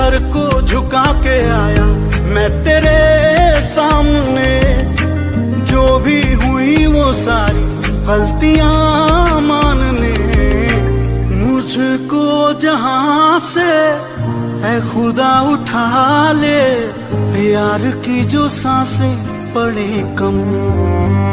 Sir को झुका के आया मैं तेरे सामने। जो भी हुई वो सारी गलतियां मानने। मुझको जहां से है खुदा उठा ले, यार की जो सांसें पड़े कम।